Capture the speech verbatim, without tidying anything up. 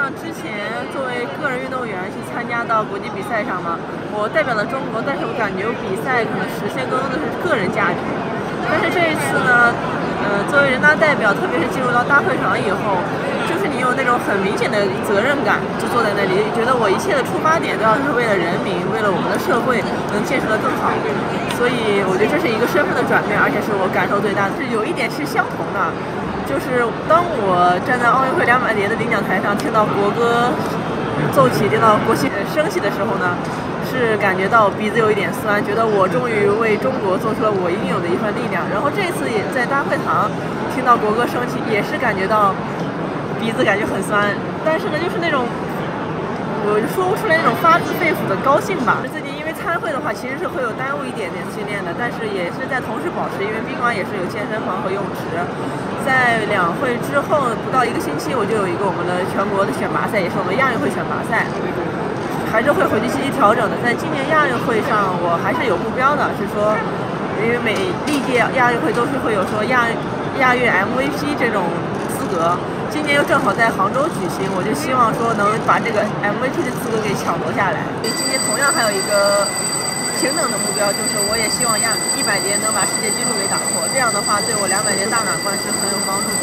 像之前作为个人运动员去参加到国际比赛上嘛，我代表了中国，但是我感觉比赛可能实现更多的是个人价值。但是这一次呢，呃，作为人大代表，特别是进入到大会场以后，就是你有那种很明显的责任感，就坐在那里，觉得我一切的出发点都要是为了人民，为了我们的社会能建设得更好。所以我觉得这是一个身份的转变，而且是我感受最大的。是有一点是相同的，就是当我站在奥运会两百年的领奖台上，听到国歌奏起，听到国旗升起的时候呢，是感觉到鼻子有一点酸，觉得我终于为中国做出了我应有的一份力量。然后这次也在大会堂听到国歌升起，也是感觉到鼻子感觉很酸，但是呢，就是那种我说不出来那种发自肺腑的高兴吧。自己因为参会的话，其实是会有耽误一点点训练的，但是也是在同时保持，因为宾馆也是有健身房和游泳池。在两会之后不到一个星期，我就有一个我们的全国的选拔赛，也是我们亚运会选拔赛，还是会回去积极调整的。在今年亚运会上，我还是有目标的，是说，因为每历届亚运会都是会有说亚亚运 M V P 这种资格，今年又正好在杭州举行，我就希望说能把这个 M V P 的资格给抢夺下来。所以今年同样还有一个平等的目标，就是我也希望亚一百年能把世界纪录给打破，这样的话对我两百年大满贯是很有帮助的。